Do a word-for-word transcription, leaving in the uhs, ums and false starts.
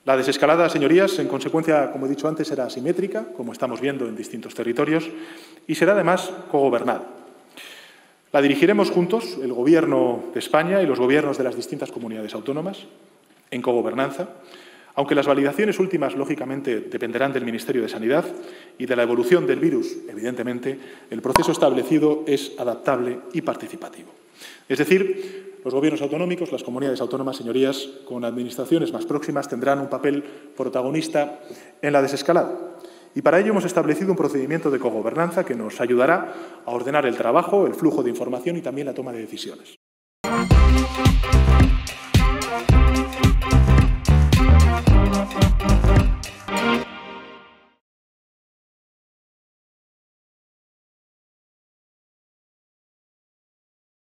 La desescalada, señorías, en consecuencia, como he dicho antes, será asimétrica, como estamos viendo en distintos territorios, y será además cogobernada. La dirigiremos juntos, el Gobierno de España y los gobiernos de las distintas comunidades autónomas, en cogobernanza, aunque las validaciones últimas, lógicamente, dependerán del Ministerio de Sanidad y de la evolución del virus, evidentemente, el proceso establecido es adaptable y participativo. Es decir, los gobiernos autonómicos, las comunidades autónomas, señorías, con administraciones más próximas, tendrán un papel protagonista en la desescalada. Y para ello hemos establecido un procedimiento de cogobernanza que nos ayudará a ordenar el trabajo, el flujo de información y también la toma de decisiones.